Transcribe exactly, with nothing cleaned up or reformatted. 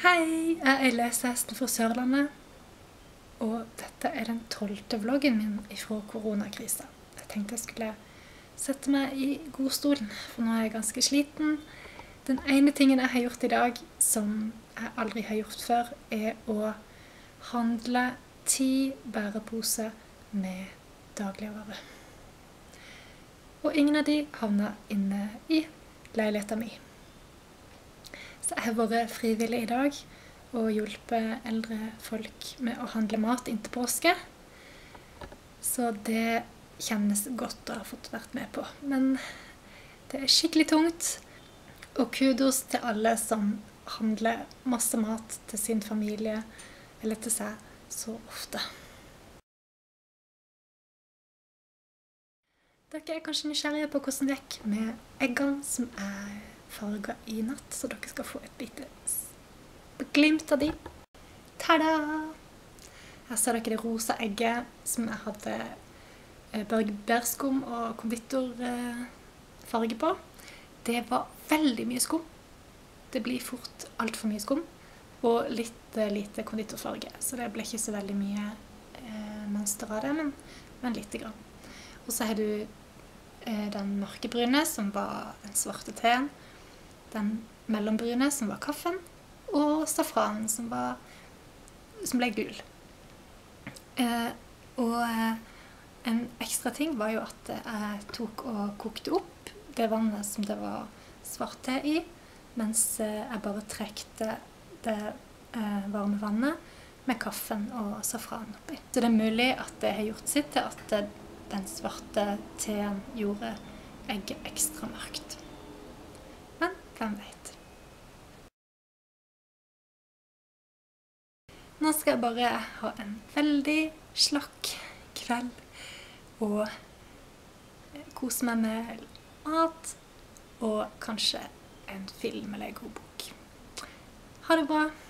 Hei, jeg er lesehesten fra Sørlandet, og dette er den tolvte vloggen min fra koronakrisa. Jeg tenkte jeg skulle sette meg i godstolen, for nå er jeg ganske sliten. Den ene tingen jeg har gjort i dag, som jeg aldri har gjort før, er å handle ti bæreposer med dagligvarer. Og ingen av de havnet inne i leiligheten min. Så jeg har vært frivillig i dag og hjulpet eldre folk med å handle mat inntil påske. Så det kjennes godt å ha fått vært med på. Men det er skikkelig tungt. Og kudos til alle som handler masse mat til sin familie eller til seg så ofte. Dere er kanskje nysgjerrige på hvordan det gikk med eggene som er farget i natt, så dere skal få et lite glimt av de. Tada! Her ser dere det rosa egget som jeg hadde bærskum og konditorfarge på. Det var veldig mye skum. Det blir fort alt for mye skum, og litt lite konditorfarge. Så det ble ikke så veldig mye eh, mønster av det, men, men lite grann. Og så har du eh, den mørkebrune, som var den svarte teen. Den mellombrune, som var kaffen, og safranen, som, var, som ble gul. Eh, og eh, en ekstra ting var jo at jeg tok og kokte opp det vannet som det var svart te i, mens eh, jeg bare trekte det eh, varme vannet med kaffen og safranen oppi. Så det er mulig at det har gjort sitt til at det, den svarte teen gjorde egget ekstra mørkt. Men hvem vet? Nå skal jeg bare ha en veldig slakk kveld og kose meg med mat og kanskje en film eller en god bok. Ha det bra!